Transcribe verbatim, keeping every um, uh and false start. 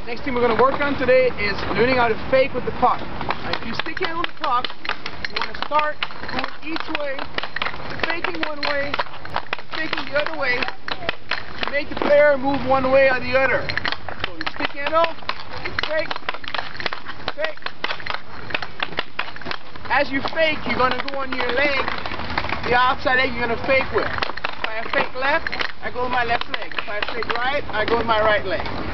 Next thing we're going to work on today is learning how to fake with the puck. Now, if you stick in on the puck, you want to start going each way, faking one way, faking the other way, to make the player move one way or the other. So you stick handle, you fake, fake. As you fake, you're going to go on your leg, the outside leg you're going to fake with. If I fake left, I go with my left leg. If I fake right, I go with my right leg.